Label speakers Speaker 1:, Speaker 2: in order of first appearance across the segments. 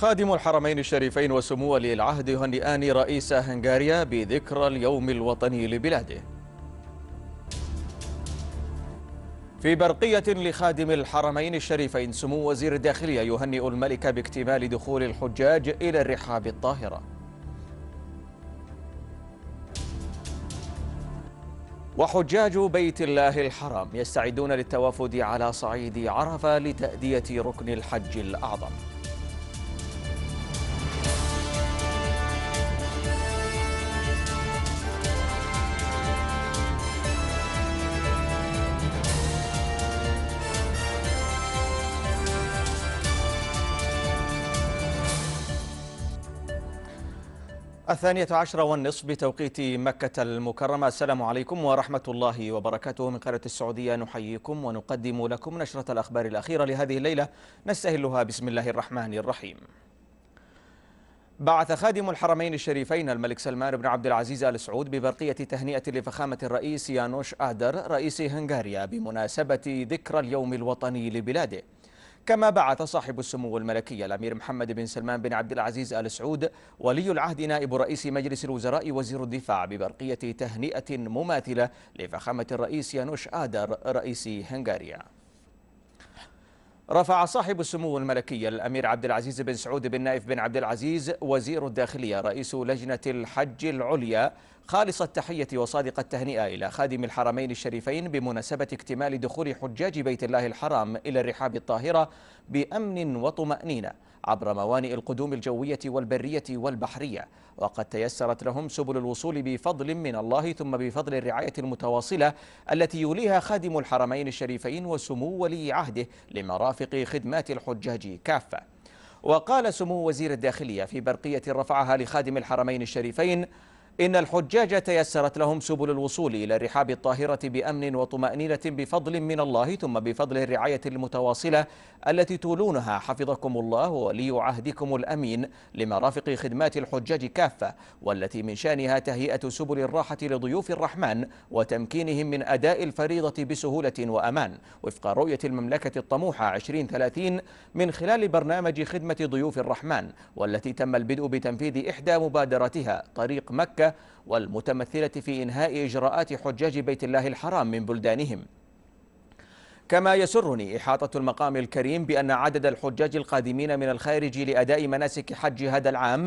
Speaker 1: خادم الحرمين الشريفين وسمو ولي العهد يهنئان رئيس هنغاريا بذكرى اليوم الوطني لبلاده. في برقية لخادم الحرمين الشريفين، سمو وزير الداخلية يهنئ الملك باكتمال دخول الحجاج إلى الرحاب الطاهرة. وحجاج بيت الله الحرام يستعدون للتوافد على صعيد عرفة لتأدية ركن الحج الأعظم. الثانية عشرة والنصف بتوقيت مكة المكرمة. السلام عليكم ورحمة الله وبركاته. من قناة السعودية نحييكم ونقدم لكم نشرة الأخبار الأخيرة لهذه الليلة نستهلها بسم الله الرحمن الرحيم. بعث خادم الحرمين الشريفين الملك سلمان بن عبد العزيز آل سعود ببرقية تهنئة لفخامة الرئيس يانوش آدر رئيس هنغاريا بمناسبة ذكرى اليوم الوطني لبلاده. كما بعث صاحب السمو الملكي الأمير محمد بن سلمان بن عبد العزيز آل سعود ولي العهد نائب رئيس مجلس الوزراء وزير الدفاع ببرقية تهنئة مماثلة لفخامة الرئيس يانوش آدر رئيس هنغاريا. رفع صاحب السمو الملكي الأمير عبد العزيز بن سعود بن نايف بن عبد العزيز وزير الداخلية رئيس لجنة الحج العليا خالص التحية وصادق التهنئة إلى خادم الحرمين الشريفين بمناسبة اكتمال دخول حجاج بيت الله الحرام إلى الرحاب الطاهرة بأمن وطمأنينة عبر موانئ القدوم الجوية والبرية والبحرية، وقد تيسرت لهم سبل الوصول بفضل من الله ثم بفضل الرعاية المتواصلة التي يوليها خادم الحرمين الشريفين وسمو ولي عهده لمرافق خدمات الحجاج كافة. وقال سمو وزير الداخلية في برقية رفعها لخادم الحرمين الشريفين إن الحجاج تيسرت لهم سبل الوصول إلى الرحاب الطاهرة بأمن وطمأنينة بفضل من الله ثم بفضل الرعاية المتواصلة التي تولونها حفظكم الله وولي عهدكم الأمين لمرافق خدمات الحجاج كافة، والتي من شأنها تهيئة سبل الراحة لضيوف الرحمن وتمكينهم من أداء الفريضة بسهولة وأمان وفق رؤية المملكة الطموحة 2030 من خلال برنامج خدمة ضيوف الرحمن، والتي تم البدء بتنفيذ إحدى مبادراتها طريق مكة والمتمثلة في إنهاء إجراءات حجاج بيت الله الحرام من بلدانهم. كما يسرني إحاطة المقام الكريم بأن عدد الحجاج القادمين من الخارج لأداء مناسك حج هذا العام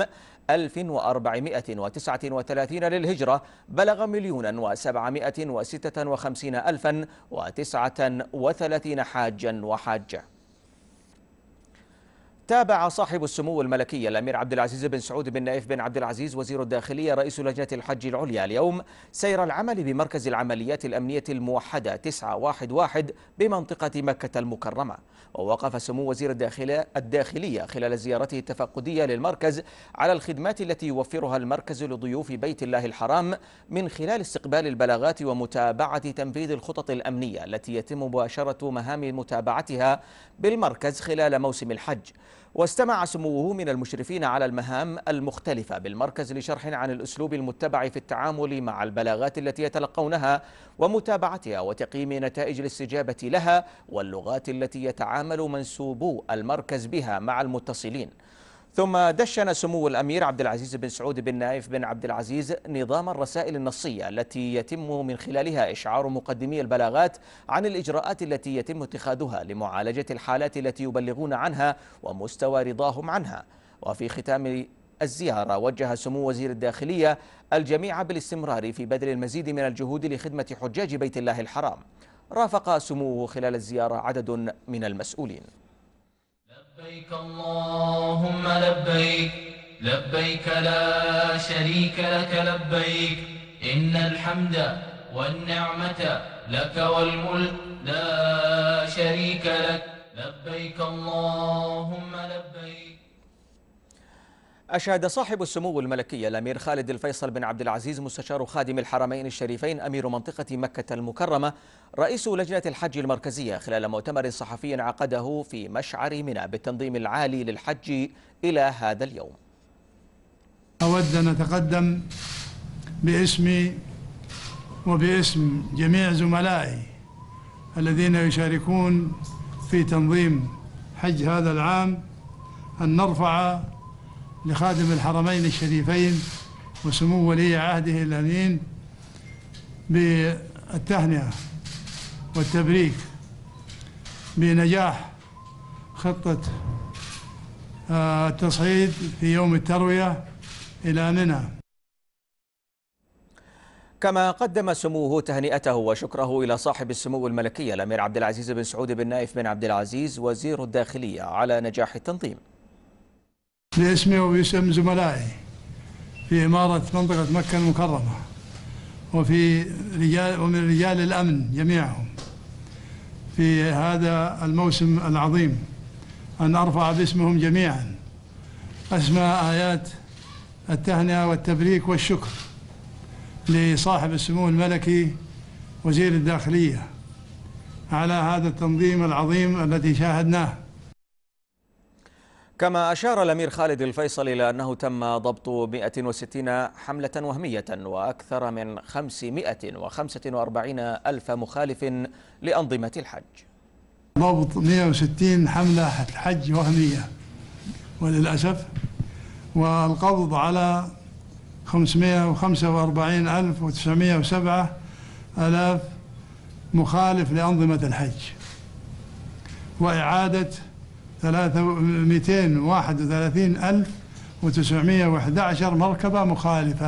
Speaker 1: 1439 للهجرة بلغ 1,756,039 حاجا وحاجة. تابع صاحب السمو الملكي الأمير عبد العزيز بن سعود بن نايف بن عبد العزيز وزير الداخلية رئيس لجنة الحج العليا اليوم سير العمل بمركز العمليات الأمنية الموحدة 911 بمنطقة مكة المكرمة. ووقف سمو وزير الداخلية خلال زيارته التفقدية للمركز على الخدمات التي يوفرها المركز لضيوف بيت الله الحرام من خلال استقبال البلاغات ومتابعة تنفيذ الخطط الأمنية التي يتم مباشرة مهام متابعتها بالمركز خلال موسم الحج. واستمع سموه من المشرفين على المهام المختلفة بالمركز لشرح عن الأسلوب المتبع في التعامل مع البلاغات التي يتلقونها ومتابعتها وتقييم نتائج الاستجابة لها واللغات التي يتعامل منسوبو المركز بها مع المتصلين. ثم دشن سمو الأمير عبد العزيز بن سعود بن نايف بن عبد العزيز نظام الرسائل النصية التي يتم من خلالها إشعار مقدمي البلاغات عن الإجراءات التي يتم اتخاذها لمعالجة الحالات التي يبلغون عنها ومستوى رضاهم عنها. وفي ختام الزيارة وجه سمو وزير الداخلية الجميع بالاستمرار في بذل المزيد من الجهود لخدمة حجاج بيت الله الحرام. رافق سموه خلال الزيارة عدد من المسؤولين.
Speaker 2: لبيك اللهم لبيك لبيك لا شريك لك لبيك إن الحمد والنعمة لك والملك لا شريك لك لبيك اللهم لبيك.
Speaker 1: أشاد صاحب السمو الملكي الأمير خالد الفيصل بن عبد العزيز مستشار خادم الحرمين الشريفين أمير منطقة مكة المكرمة رئيس لجنة الحج المركزية خلال مؤتمر صحفي عقده في مشعر منى بالتنظيم العالي للحج إلى هذا اليوم.
Speaker 3: أود أن أتقدم باسمي وباسم جميع زملائي الذين يشاركون في تنظيم حج هذا العام أن نرفع لخادم الحرمين الشريفين وسمو ولي عهده الأمين بالتهنئة والتبريك بنجاح خطة التصعيد في يوم التروية إلى منى.
Speaker 1: كما قدم سموه تهنئته وشكره إلى صاحب السمو الملكي الأمير عبد العزيز بن سعود بن نايف بن عبد العزيز وزير الداخلية على نجاح التنظيم.
Speaker 3: باسمي وباسم زملائي في إمارة منطقة مكة المكرمة ومن رجال الأمن جميعهم في هذا الموسم العظيم أن أرفع باسمهم جميعا أسمى آيات التهنئة والتبريك والشكر لصاحب السمو الملكي وزير الداخلية على هذا التنظيم العظيم الذي شاهدناه.
Speaker 1: كما أشار الأمير خالد الفيصل إلى أنه تم ضبط 160 حملة وهمية وأكثر من 545 ألف مخالف لأنظمة الحج.
Speaker 3: ضبط 160 حملة حج وهمية وللأسف، والقبض على 545,907 ألاف مخالف لأنظمة الحج، وإعادة 231,911 مركبة مخالفة.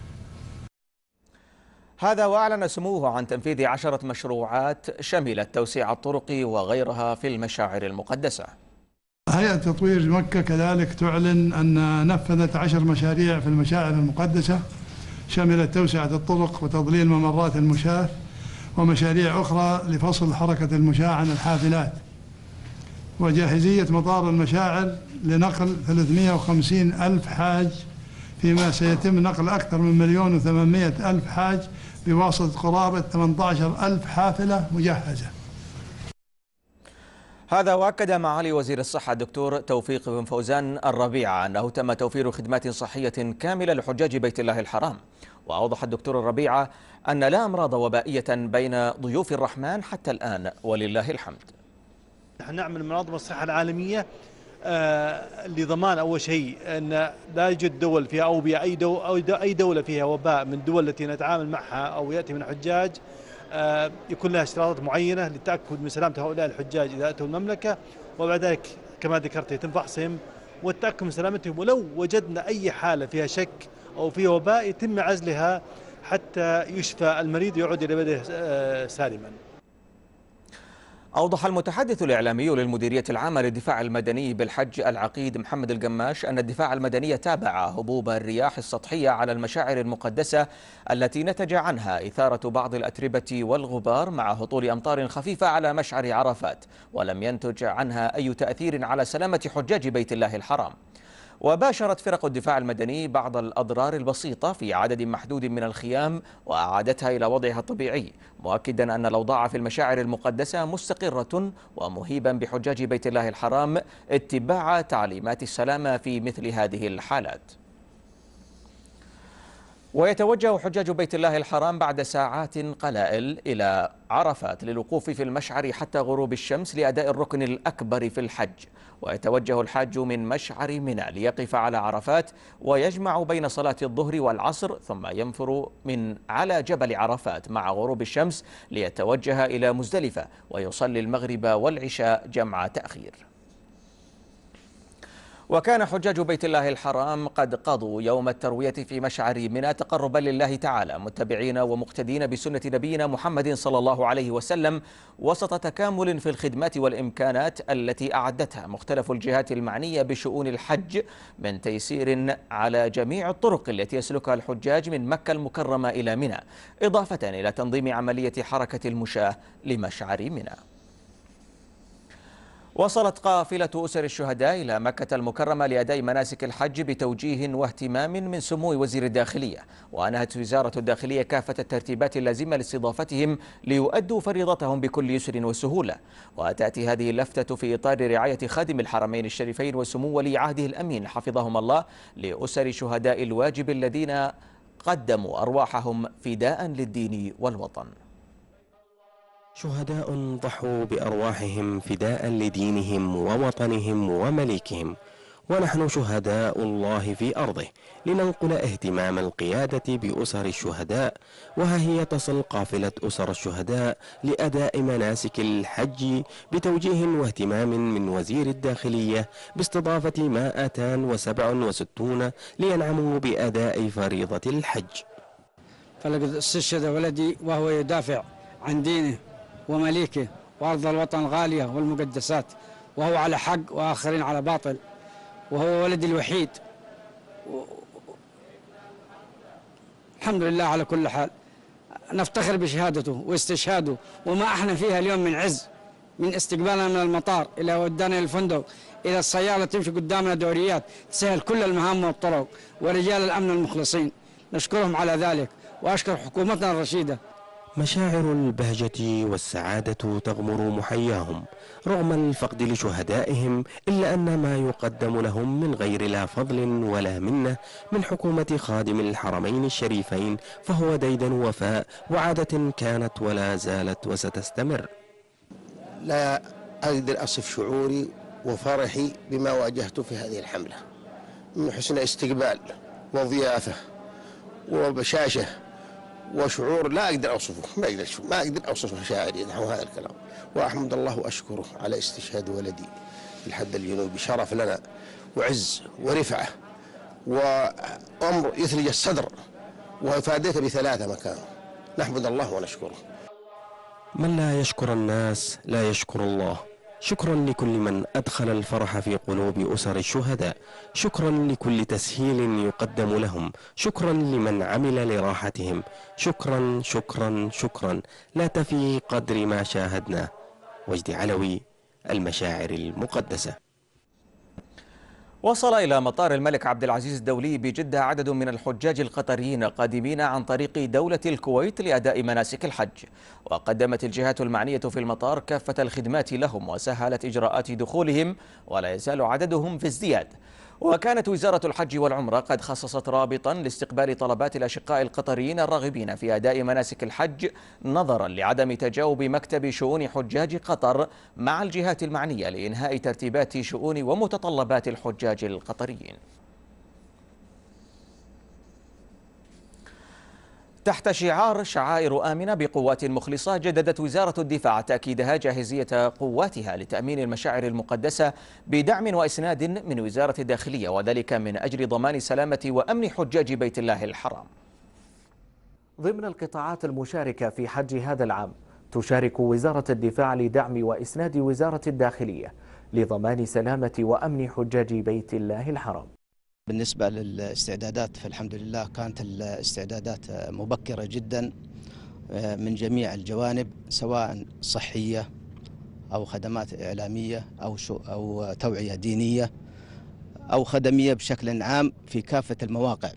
Speaker 1: هذا وأعلن سموه عن تنفيذ 10 مشروعات شملت توسيع الطرق وغيرها في المشاعر المقدسة.
Speaker 3: هيئة تطوير مكة كذلك تعلن أن نفذت 10 مشاريع في المشاعر المقدسة شملت توسعة الطرق وتضليل ممرات المشاة ومشاريع أخرى لفصل حركة المشاة عن الحافلات، وجاهزية مطار المشاعر لنقل 350 ألف حاج، فيما سيتم نقل أكثر من 1,800,000 حاج بواسطة قرابة 18 ألف حافلة مجهزة.
Speaker 1: هذا وأكد معالي وزير الصحة الدكتور توفيق بن فوزان الربيعة أنه تم توفير خدمات صحية كاملة لحجاج بيت الله الحرام. وأوضح الدكتور الربيعة أن لا أمراض وبائية بين ضيوف الرحمن حتى الآن ولله الحمد.
Speaker 4: نحن نعمل منظمة الصحة العالمية لضمان أول شيء أن لا يوجد دول فيها أوبئة، أي دولة فيها وباء من الدول التي نتعامل معها أو يأتي من حجاج يكون لها اشتراطات معينة للتأكد من سلامة هؤلاء الحجاج إذا أتوا المملكة، وبعد ذلك كما ذكرت يتم فحصهم والتأكد من سلامتهم، ولو وجدنا أي حالة فيها شك أو فيها وباء يتم عزلها حتى يشفى المريض ويعود إلى بلده سالما.
Speaker 1: أوضح المتحدث الإعلامي للمديرية العامة للدفاع المدني بالحج العقيد محمد القماش أن الدفاع المدني تابع هبوب الرياح السطحية على المشاعر المقدسة التي نتج عنها إثارة بعض الأتربة والغبار مع هطول أمطار خفيفة على مشعر عرفات، ولم ينتج عنها أي تأثير على سلامة حجاج بيت الله الحرام. وباشرت فرق الدفاع المدني بعض الأضرار البسيطة في عدد محدود من الخيام وأعادتها إلى وضعها الطبيعي، مؤكدا أن الأوضاع في المشاعر المقدسة مستقرة ومهيبا بحجاج بيت الله الحرام اتباع تعليمات السلامة في مثل هذه الحالات. ويتوجه حجاج بيت الله الحرام بعد ساعات قلائل إلى عرفات للوقوف في المشعر حتى غروب الشمس لأداء الركن الأكبر في الحج. ويتوجه الحاج من مشعر منى ليقف على عرفات ويجمع بين صلاة الظهر والعصر، ثم ينفر من على جبل عرفات مع غروب الشمس ليتوجه إلى مزدلفة ويصلي المغرب والعشاء جمع تأخير. وكان حجاج بيت الله الحرام قد قضوا يوم التروية في مشعر منى تقربا لله تعالى متبعين ومقتدين بسنة نبينا محمد صلى الله عليه وسلم، وسط تكامل في الخدمات والإمكانات التي أعدتها مختلف الجهات المعنية بشؤون الحج من تيسير على جميع الطرق التي يسلكها الحجاج من مكة المكرمة إلى منى، إضافة إلى تنظيم عملية حركة المشاة لمشعر منى. وصلت قافلة أسر الشهداء إلى مكة المكرمة لأداء مناسك الحج بتوجيه واهتمام من سمو وزير الداخلية، وأنهت وزارة الداخلية كافة الترتيبات اللازمة لاستضافتهم ليؤدوا فريضتهم بكل يسر وسهولة. وتأتي هذه اللفتة في إطار رعاية خادم الحرمين الشريفين وسمو ولي عهده الأمين حفظهم الله لأسر شهداء الواجب الذين قدموا أرواحهم فداء للدين والوطن.
Speaker 5: شهداء ضحوا بأرواحهم فداء لدينهم ووطنهم ومليكهم، ونحن شهداء الله في أرضه لننقل اهتمام القيادة بأسر الشهداء، وها هي تصل قافلة أسر الشهداء لأداء مناسك الحج بتوجيه واهتمام من وزير الداخلية باستضافة 267 لينعموا بأداء فريضة الحج.
Speaker 6: فلقد استشهد ولدي وهو يدافع عن دينه ومليكه وأرض الوطن الغالية والمقدسات، وهو على حق وآخرين على باطل، وهو ولدي الوحيد. الحمد لله على كل حال، نفتخر بشهادته واستشهاده، وما احنا فيها اليوم من عز، من استقبالنا من المطار إلى ودانا الفندق إلى السيارة تمشي قدامنا دوريات تسهل كل المهام والطرق، ورجال الأمن المخلصين نشكرهم على ذلك، وأشكر حكومتنا الرشيدة.
Speaker 5: مشاعر البهجة والسعادة تغمر محياهم رغم الفقد لشهدائهم، إلا أن ما يقدم لهم من غير لا فضل ولا منة من حكومة خادم الحرمين الشريفين فهو ديدن وفاء وعادة كانت ولا زالت وستستمر.
Speaker 7: لا أقدر أصف شعوري وفرحي بما واجهته في هذه الحملة من حسن استقبال وضيافة وبشاشة وشعور لا أقدر أوصفه، ما أقدر أوصف مشاعري نحو هذا الكلام. وأحمد الله وأشكره على استشهاد ولدي في الحد الجنوبي، شرف لنا وعز ورفعة وأمر يثلج الصدر، وفاديته ب3 مكان. نحمد الله ونشكره.
Speaker 5: من لا يشكر الناس لا يشكر الله. شكرا لكل من أدخل الفرح في قلوب أسر الشهداء، شكرا لكل تسهيل يقدم لهم، شكرا لمن عمل لراحتهم، شكرا شكرا شكرا لا تفي قدر ما شاهدنا. وجدي علوي، المشاعر المقدسة.
Speaker 1: وصل إلى مطار الملك عبد العزيز الدولي بجدة عدد من الحجاج القطريين قادمين عن طريق دولة الكويت لأداء مناسك الحج، وقدمت الجهات المعنية في المطار كافة الخدمات لهم وسهلت إجراءات دخولهم، ولا يزال عددهم في ازدياد. وكانت وزارة الحج والعمرة قد خصصت رابطا لاستقبال طلبات الأشقاء القطريين الراغبين في أداء مناسك الحج نظرا لعدم تجاوب مكتب شؤون حجاج قطر مع الجهات المعنية لإنهاء ترتيبات شؤون ومتطلبات الحجاج القطريين. تحت شعار شعائر آمنة بقوات مخلصة، جددت وزارة الدفاع تأكيدها جاهزية قواتها لتأمين المشاعر المقدسة بدعم وإسناد من وزارة الداخلية، وذلك من أجل ضمان سلامة وأمن حجاج بيت الله الحرام.
Speaker 8: ضمن القطاعات المشاركة في حج هذا العام تشارك وزارة الدفاع لدعم وإسناد وزارة الداخلية لضمان سلامة وأمن حجاج بيت الله الحرام.
Speaker 9: بالنسبة للاستعدادات فالحمد لله كانت الاستعدادات مبكرة جدا من جميع الجوانب، سواء صحية أو خدمات إعلامية أو توعية دينية أو خدمية بشكل عام في كافة المواقع.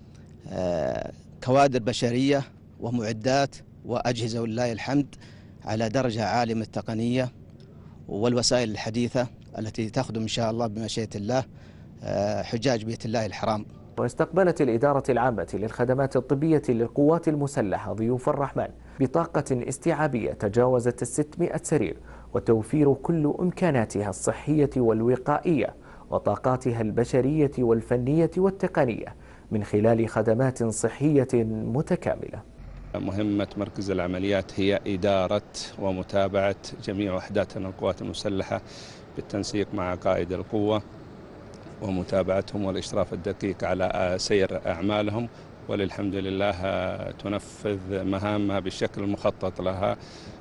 Speaker 9: كوادر بشرية ومعدات وأجهزة ولله الحمد على درجة عالية من التقنية والوسائل الحديثة التي تخدم إن شاء الله بمشيئة الله حجاج بيت الله الحرام.
Speaker 8: واستقبلت الإدارة العامة للخدمات الطبية للقوات المسلحة ضيوف الرحمن بطاقة استيعابية تجاوزت 600 سرير، وتوفير كل إمكاناتها الصحية والوقائية وطاقاتها البشرية والفنية والتقنية من خلال خدمات صحية متكاملة.
Speaker 10: مهمة مركز العمليات هي إدارة ومتابعة جميع وحداتنا القوات المسلحة بالتنسيق مع قائد القوة ومتابعتهم والإشراف الدقيق على سير أعمالهم، وللحمد لله تنفذ مهامها بالشكل المخطط لها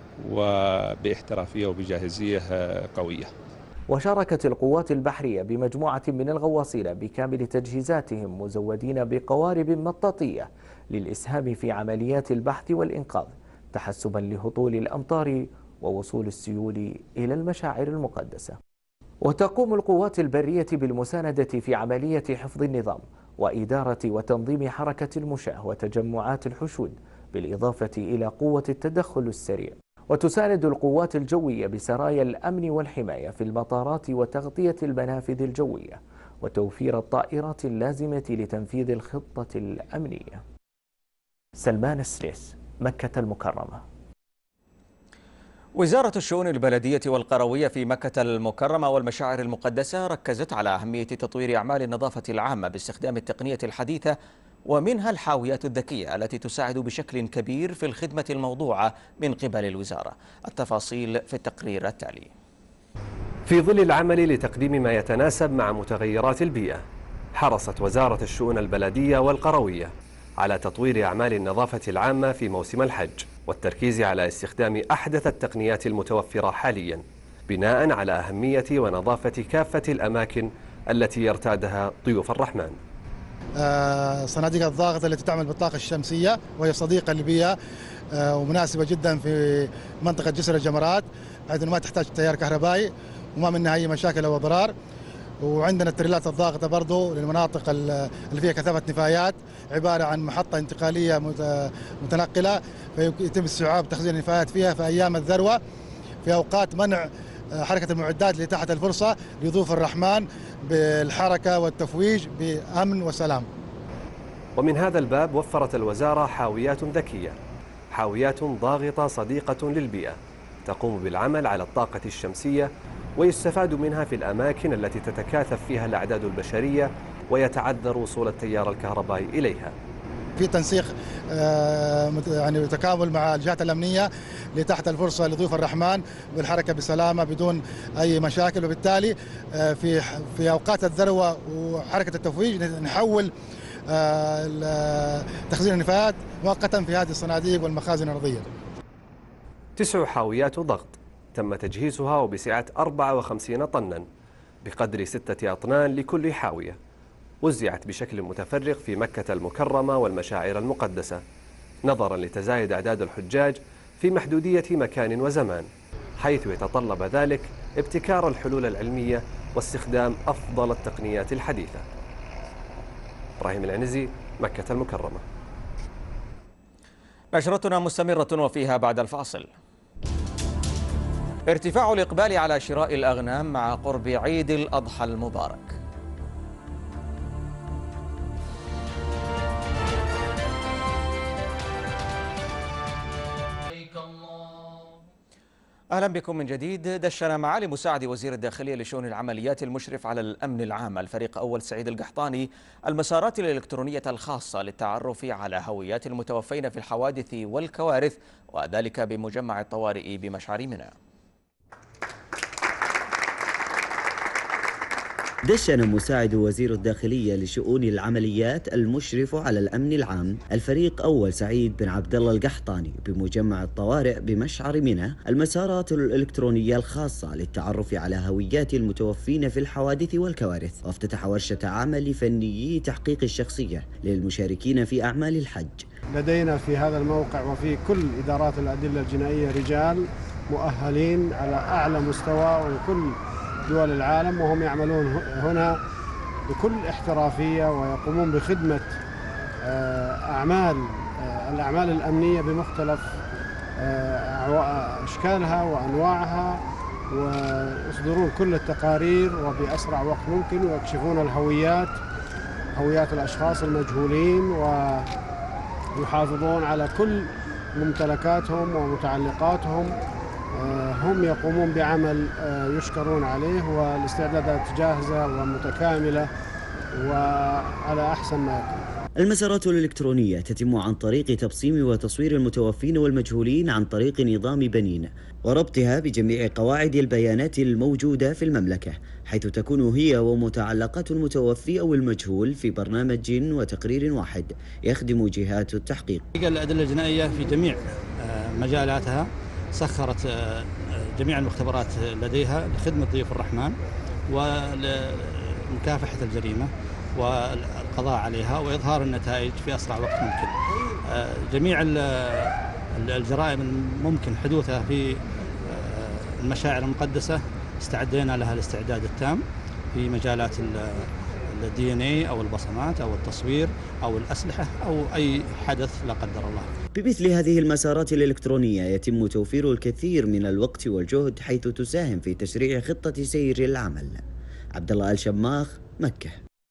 Speaker 10: وباحترافية وبجاهزية قوية.
Speaker 8: وشاركت القوات البحرية بمجموعة من الغواصين بكامل تجهيزاتهم مزودين بقوارب مطاطية للإسهام في عمليات البحث والإنقاذ تحسبا لهطول الأمطار ووصول السيول إلى المشاعر المقدسة. وتقوم القوات البرية بالمساندة في عملية حفظ النظام وإدارة وتنظيم حركة المشاة وتجمعات الحشود، بالإضافة إلى قوة التدخل السريع. وتساند القوات الجوية بسرايا الأمن والحماية في المطارات وتغطية المنافذ الجوية وتوفير الطائرات اللازمة لتنفيذ الخطة الأمنية. سلمان السليس، مكة المكرمة.
Speaker 1: وزارة الشؤون البلدية والقروية في مكة المكرمة والمشاعر المقدسة ركزت على أهمية تطوير أعمال النظافة العامة باستخدام التقنية الحديثة، ومنها الحاويات الذكية التي تساعد بشكل كبير في الخدمة الموضوعة من قبل الوزارة. التفاصيل في التقرير التالي.
Speaker 11: في ظل العمل لتقديم ما يتناسب مع متغيرات البيئة، حرصت وزارة الشؤون البلدية والقروية على تطوير أعمال النظافة العامة في موسم الحج، والتركيز على استخدام أحدث التقنيات المتوفرة حاليا، بناء على أهمية ونظافة كافة الأماكن التي يرتادها ضيوف الرحمن.
Speaker 12: صناديق الضاغط التي تعمل بالطاقة الشمسية وهي صديقة للبيئة ومناسبة جدا في منطقة جسر الجمرات، حيث ما تحتاج تيار كهربائي وما منها أي مشاكل أو أضرار. وعندنا التريلات الضاغطة برضو للمناطق اللي فيها كثافة نفايات، عبارة عن محطة انتقالية متنقلة، فيتم استيعاب تخزين النفايات فيها في أيام الذروة، في أوقات منع حركة المعدات لإتاحة الفرصة لضيوف الرحمن بالحركة والتفويج بأمن وسلام.
Speaker 11: ومن هذا الباب وفرت الوزارة حاويات ذكية، حاويات ضاغطة صديقة للبيئة تقوم بالعمل على الطاقة الشمسية، ويستفاد منها في الأماكن التي تتكاثف فيها الأعداد البشرية ويتعذر وصول التيار الكهربائي إليها.
Speaker 12: في تنسيق يعني تكامل مع الجهات الأمنية لإتاحة الفرصة لضيوف الرحمن بالحركة بسلامة بدون أي مشاكل، وبالتالي في أوقات الذروة وحركة التفويج نحول تخزين النفايات مؤقتا في هذه الصناديق والمخازن الأرضية.
Speaker 11: 9 حاويات ضغط تم تجهيزها وبسعة 54 طنا بقدر 6 أطنان لكل حاوية، وزعت بشكل متفرق في مكة المكرمة والمشاعر المقدسة، نظرا لتزايد أعداد الحجاج في محدودية مكان وزمان، حيث يتطلب ذلك ابتكار الحلول العلمية واستخدام أفضل التقنيات الحديثة. إبراهيم العنزي، مكة المكرمة.
Speaker 1: نشرتنا مستمرة وفيها بعد الفاصل. ارتفاع الإقبال على شراء الأغنام مع قرب عيد الأضحى المبارك. أهلا بكم من جديد. دشن معالي مساعد وزير الداخلية لشؤون العمليات المشرف على الأمن العام الفريق أول سعيد القحطاني المسارات الإلكترونية الخاصة للتعرف على هويات المتوفين في الحوادث والكوارث، وذلك بمجمع الطوارئ بمشعر منى.
Speaker 13: دشن مساعد وزير الداخلية لشؤون العمليات المشرف على الأمن العام الفريق أول سعيد بن عبد الله القحطاني بمجمع الطوارئ بمشعر منى المسارات الإلكترونية الخاصة للتعرف على هويات المتوفين في الحوادث والكوارث، وافتتح ورشة عمل لفنيي تحقيق الشخصية للمشاركين في أعمال الحج.
Speaker 14: لدينا في هذا الموقع وفي كل إدارات الأدلة الجنائية رجال مؤهلين على أعلى مستوى وكل دول العالم، وهم يعملون هنا بكل احترافية ويقومون بخدمة الأعمال الأمنية بمختلف أشكالها وأنواعها، ويصدرون كل التقارير وبأسرع وقت ممكن، ويكشفون هويات الأشخاص المجهولين، ويحافظون على كل ممتلكاتهم ومتعلقاتهم. هم يقومون بعمل يشكرون عليه، والاستعدادات جاهزة ومتكاملة وعلى أحسن ما يكون.
Speaker 13: المسارات الإلكترونية تتم عن طريق تبصيم وتصوير المتوفين والمجهولين عن طريق نظام بنين، وربطها بجميع قواعد البيانات الموجودة في المملكة، حيث تكون هي ومتعلقات المتوفي أو المجهول في برنامج وتقرير واحد يخدم جهات التحقيق.
Speaker 15: الأدلة الجنائية في جميع مجالاتها سخرت جميع المختبرات لديها لخدمة ضيوف الرحمن ولمكافحة الجريمة والقضاء عليها وإظهار النتائج في أسرع وقت ممكن. جميع الجرائم الممكن حدوثها في المشاعر المقدسة استعدينا لها الاستعداد التام في مجالات DNA أو البصمات أو التصوير أو الأسلحة أو أي حدث لا قدر الله.
Speaker 13: بمثل هذه المسارات الإلكترونية يتم توفير الكثير من الوقت والجهد، حيث تساهم في تسريع خطة سير العمل. عبد الله الشماخ، مكة.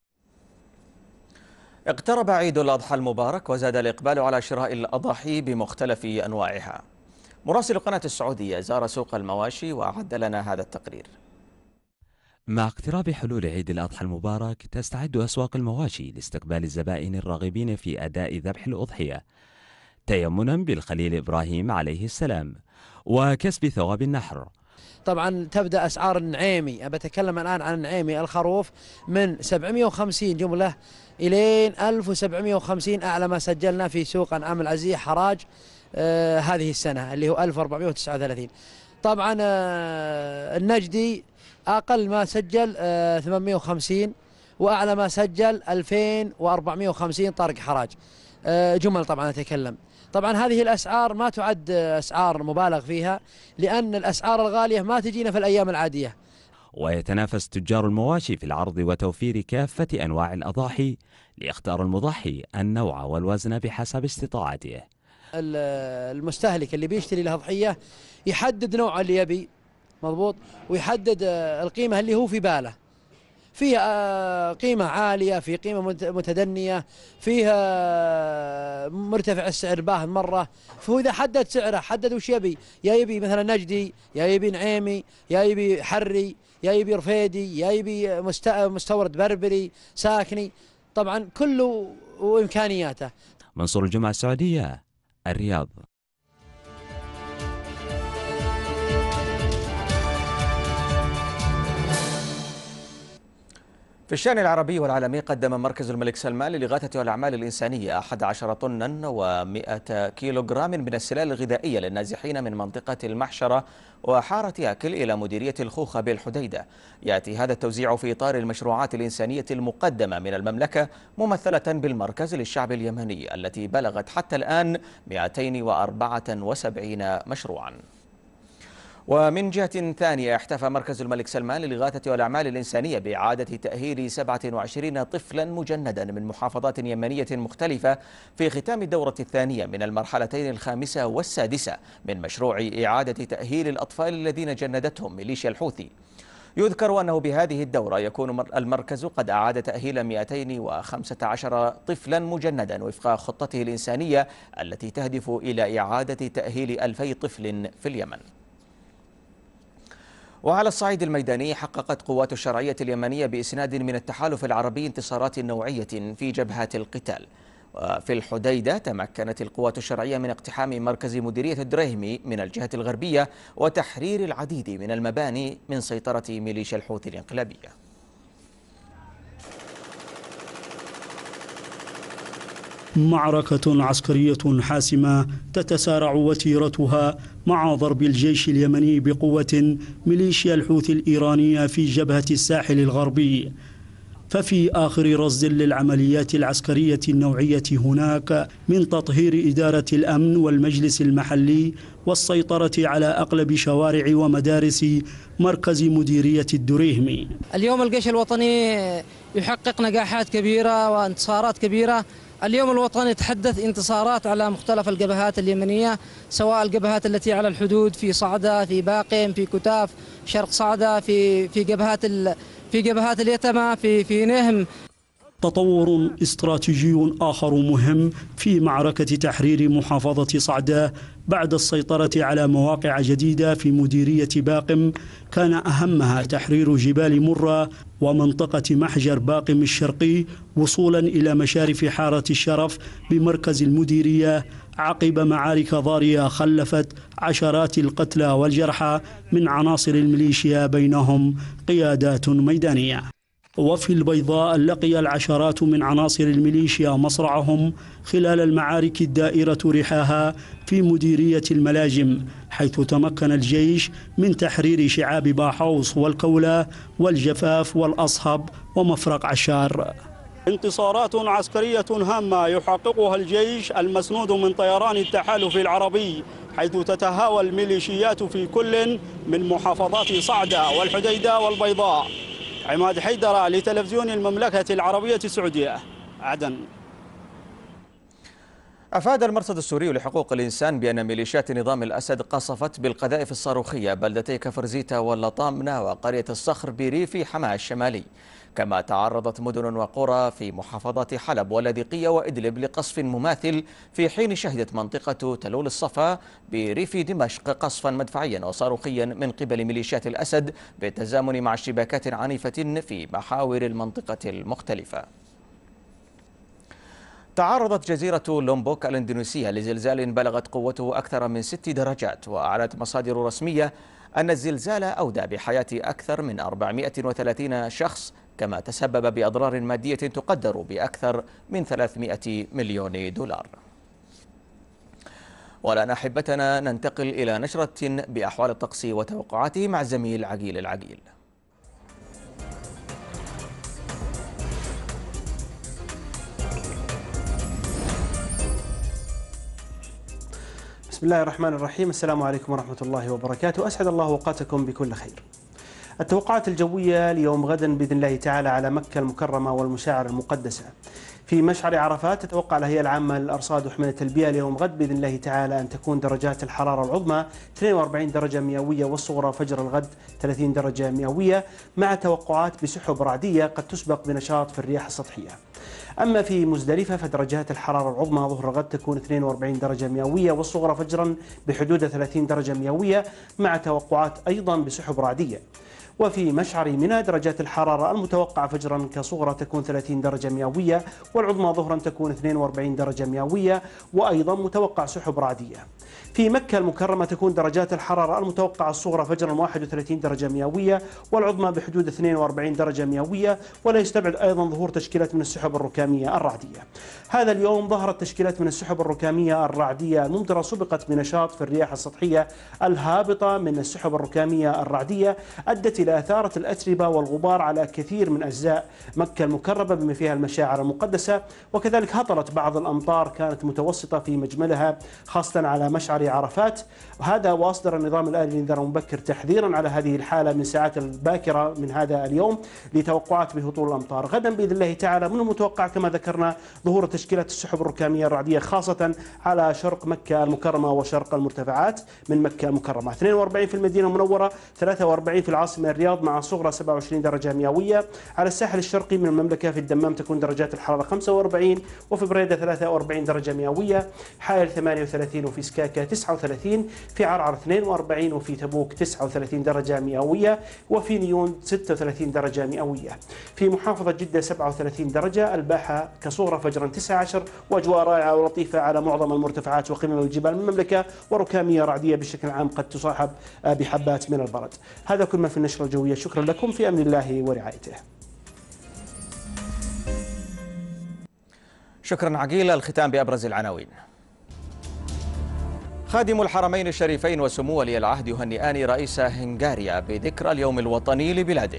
Speaker 1: اقترب عيد الأضحى المبارك وزاد الإقبال على شراء الأضاحي بمختلف أنواعها، مراسل قناة السعودية زار سوق المواشي وأعد لنا هذا التقرير.
Speaker 16: مع اقتراب حلول عيد الأضحى المبارك تستعد أسواق المواشي لاستقبال الزبائن الراغبين في أداء ذبح الأضحية تيمنا بالخليل إبراهيم عليه السلام وكسب ثواب النحر.
Speaker 17: طبعا تبدأ أسعار النعيمي، بتكلم الآن عن النعيمي الخروف من 750 جملة إلين 1750 أعلى ما سجلنا في سوق أنعام العزية حراج هذه السنة اللي هو 1439. طبعا النجدي أقل ما سجل 850 وأعلى ما سجل 2450 طارق حراج جمل. طبعا أتكلم طبعا هذه الأسعار ما تعد أسعار مبالغ فيها، لأن الأسعار الغالية ما تجينا في الأيام العادية.
Speaker 16: ويتنافس تجار المواشي في العرض وتوفير كافة أنواع الأضاحي ليختار المضحي النوع والوزن بحسب استطاعته.
Speaker 17: المستهلك اللي بيشتري له أضحية يحدد نوع اللي يبي مضبوط، ويحدد القيمة اللي هو في باله. فيها قيمة عالية، في قيمة متدنية، فيها مرتفع السعر باهظ مرة. فهو إذا حدد سعره حدد وش يبي، يا يبي مثلا نجدي، يا يبي نعيمي، يا يبي حري، يا يبي رفيدي، يا يبي مستورد بربري ساكني. طبعا كله وإمكانياته.
Speaker 16: منصور الجمعة السعودية، الرياض.
Speaker 1: في الشأن العربي والعالمي قدم مركز الملك سلمان للإغاثة والأعمال الإنسانية 11 طنا و100 كيلوغرام من السلال الغذائية للنازحين من منطقة المحشرة وحارة أكل إلى مديرية الخوخة بالحديدة. يأتي هذا التوزيع في إطار المشروعات الإنسانية المقدمة من المملكة ممثلة بالمركز للشعب اليمني التي بلغت حتى الآن 274 مشروعا. ومن جهة ثانية احتفى مركز الملك سلمان للإغاثة والأعمال الإنسانية بإعادة تأهيل 27 طفلا مجندا من محافظات يمنية مختلفة في ختام الدورة الثانية من المرحلتين الخامسة والسادسة من مشروع إعادة تأهيل الأطفال الذين جندتهم ميليشيا الحوثي. يذكر أنه بهذه الدورة يكون المركز قد أعاد تأهيل 215 طفلا مجندا وفق خطته الإنسانية التي تهدف إلى إعادة تأهيل 2000 طفل في اليمن. وعلى الصعيد الميداني حققت قوات الشرعية اليمنية بإسناد من التحالف العربي انتصارات نوعية في جبهات القتال. وفي الحديدة تمكنت القوات الشرعية من اقتحام مركز مديرية الدريهمي من الجهة الغربية وتحرير العديد من المباني من سيطرة ميليشيا الحوثي الانقلابية.
Speaker 18: معركة عسكرية حاسمة تتسارع وتيرتها مع ضرب الجيش اليمني بقوة ميليشيا الحوثي الإيرانية في جبهة الساحل الغربي. ففي آخر رصد للعمليات العسكرية النوعية هناك من تطهير إدارة الأمن والمجلس المحلي والسيطرة على أغلب شوارع ومدارس مركز مديرية الدريهمي.
Speaker 17: اليوم الجيش الوطني يحقق نجاحات كبيرة وانتصارات كبيرة. اليوم الوطني يتحدث انتصارات على مختلف الجبهات اليمنية، سواء الجبهات التي على الحدود في صعدة، في باقم، في كتاف، شرق صعدة، في جبهات اليتمة، في نهم.
Speaker 18: تطور استراتيجي آخر مهم في معركة تحرير محافظة صعدة بعد السيطرة على مواقع جديدة في مديرية باقم كان أهمها تحرير جبال مرة ومنطقة محجر باقم الشرقي وصولا إلى مشارف حارة الشرف بمركز المديرية عقب معارك ضارية خلفت عشرات القتلى والجرحى من عناصر الميليشيا بينهم قيادات ميدانية. وفي البيضاء لقي العشرات من عناصر الميليشيا مصرعهم خلال المعارك الدائرة رحاها في مديرية الملاجم، حيث تمكن الجيش من تحرير شعاب باحوص والكولة والجفاف والأصهب ومفرق عشار. انتصارات عسكرية هامة يحققها الجيش المسنود من طيران التحالف العربي، حيث تتهاوى الميليشيات في كل من محافظات صعدة والحديدة والبيضاء. عماد حيدر لتلفزيون المملكة العربية السعودية، عدن.
Speaker 1: أفاد المرصد السوري لحقوق الإنسان بأن ميليشيات نظام الأسد قصفت بالقذائف الصاروخية بلدتي كفرزيتا واللطامنة وقرية الصخر بريف حماة الشمالي، كما تعرضت مدن وقرى في محافظات حلب واللاذقية وإدلب لقصف مماثل، في حين شهدت منطقة تلول الصفا بريف دمشق قصفا مدفعيا وصاروخيا من قبل ميليشيات الأسد بالتزامن مع اشتباكات عنيفة في محاور المنطقة المختلفة. تعرضت جزيرة لومبوك الإندونيسية لزلزال بلغت قوته أكثر من 6 درجات، وأعلنت مصادر رسمية أن الزلزال أودى بحياة أكثر من 430 شخص، كما تسبب بأضرار مادية تقدر بأكثر من 300 مليون دولار. والآن أحبتنا ننتقل إلى نشرة بأحوال الطقس وتوقعاته مع الزميل عقيل العقيل.
Speaker 19: بسم الله الرحمن الرحيم. السلام عليكم ورحمة الله وبركاته. أسعد الله أوقاتكم بكل خير. التوقعات الجوية اليوم غدا بإذن الله تعالى على مكة المكرمة والمشاعر المقدسة. في مشعر عرفات تتوقع الهيئة العامة للأرصاد وحماية البيئة اليوم غد بإذن الله تعالى أن تكون درجات الحرارة العظمى 42 درجة مئوية والصغرى فجر الغد 30 درجة مئوية، مع توقعات بسحب رعدية قد تسبق بنشاط في الرياح السطحية. أما في مزدلفة فدرجات الحرارة العظمى ظهر الغد تكون 42 درجة مئوية والصغرى فجرا بحدود 30 درجة مئوية، مع توقعات أيضا بسحب رعدية. وفي مشعر منى درجات الحرارة المتوقعة فجرا كصغرى تكون 30 درجة مئوية والعظمى ظهرا تكون 42 درجة مئوية، وأيضا متوقع سحب رعدية. في مكة المكرمة تكون درجات الحرارة المتوقعة الصغرى فجرا 31 درجة مئوية والعظمى بحدود 42 درجة مئوية، ولا يستبعد أيضا ظهور تشكيلات من السحب الركامية الرعدية. هذا اليوم ظهرت تشكيلات من السحب الركامية الرعدية الممطرة سبقت بنشاط في الرياح السطحية الهابطة من السحب الركامية الرعدية، أدت إلى أثارة الأتربة والغبار على كثير من أجزاء مكة المكرمة بما فيها المشاعر المقدسة، وكذلك هطلت بعض الأمطار كانت متوسطة في مجملها خاصة على مشعر عرفات. وهذا وأصدر النظام الآلي الإنذار المبكر تحذيرا على هذه الحالة من ساعات الباكرة من هذا اليوم لتوقعات بهطول الأمطار. غدا بإذن الله تعالى من المتوقع كما ذكرنا ظهور تشكيلات السحب الركامية الرعدية خاصة على شرق مكة المكرمة وشرق المرتفعات من مكة المكرمة. 42 في المدينة المنورة، 43 في العاصمة الرياض مع صغرى 27 درجة مئوية. على الساحل الشرقي من المملكة في الدمام تكون درجات الحرارة 45، وفي بريدة 43 درجة مئوية، حائل 38، وفي سكاكا 39، في عرعر 42، وفي تبوك 39 درجة مئوية، وفي نيون 36 درجة مئوية. في محافظة جدة 37 درجة، الباحة كصغرى فجرا 19، وأجواء رائعة ولطيفة على معظم المرتفعات وقمم الجبال من المملكة، وركامية رعدية بشكل عام قد تصاحب بحبات من البرد. هذا كل ما في النشرة الجوية، شكرا لكم، في أمن الله ورعايته.
Speaker 1: شكرا عقيل. الختام بأبرز العناوين. خادم الحرمين الشريفين وسمو ولي العهد يهنئان رئيس هنغاريا بذكرى اليوم الوطني لبلاده.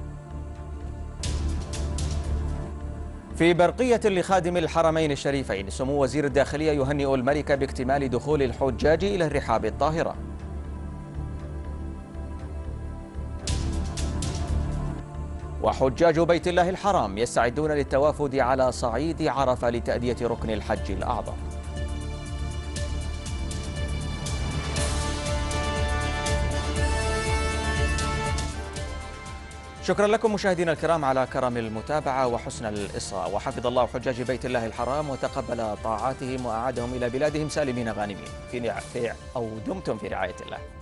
Speaker 1: في برقية لخادم الحرمين الشريفين سمو وزير الداخلية يهنئ الملك باكتمال دخول الحجاج إلى الرحاب الطاهرة. وحجاج بيت الله الحرام يستعدون للتوافد على صعيد عرفة لتأدية ركن الحج الأعظم. شكرا لكم مشاهدينا الكرام على كرم المتابعة وحسن الإصغاء، وحفظ الله حجاج بيت الله الحرام وتقبل طاعاتهم وأعادهم إلى بلادهم سالمين غانمين أو دمتم في رعاية الله.